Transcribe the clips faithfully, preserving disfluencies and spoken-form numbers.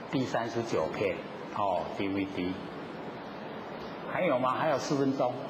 第三十九片哦 D V D。还有吗？还有四分钟。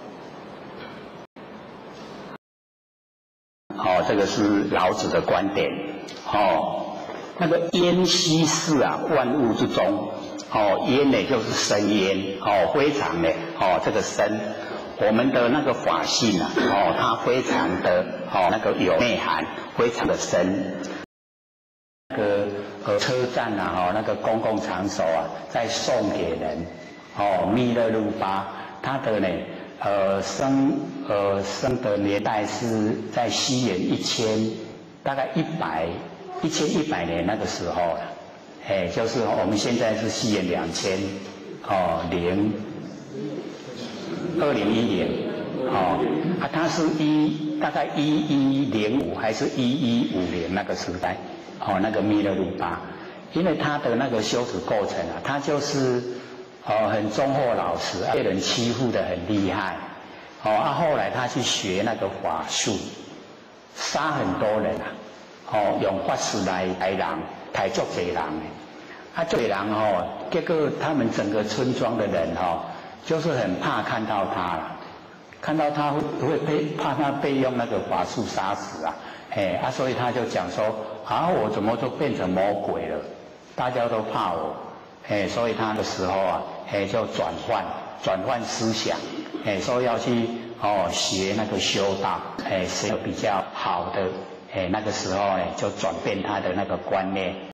哦，这个是老子的观点。哦，那个烟兮事啊，万物之宗。哦，烟呢就是生烟。哦，非常的哦，这个生，我们的那个法性啊，哦，它非常的哦那个有内涵，非常的深。那个呃车站啊，哦那个公共场所啊，在送给人。哦，弥勒鲁巴，他的呢，呃生呃生的年代是在西元一千，大概一百一千一百年那个时候了，哎，就是我们现在是西元两千，哦零二零一零，哦啊，他是一大概一一零五还是一一五零那个时代，哦那个弥勒鲁巴，因为他的那个修持过程啊，他就是。哦，很忠厚老实，被人欺负得很厉害。哦，啊，后来他去学那个法术，杀很多人啊。哦，用法师来来人，抬足济人的。啊，这人哦，结果他们整个村庄的人哦，就是很怕看到他了，看到他会会被怕他被用那个法术杀死啊。哎，啊，所以他就讲说，啊，我怎么都变成魔鬼了？大家都怕我。哎，所以他的时候啊，哎就转换转换思想，哎说要去哦学那个修道，哎学比较好的，哎那个时候呢就转变他的那个观念。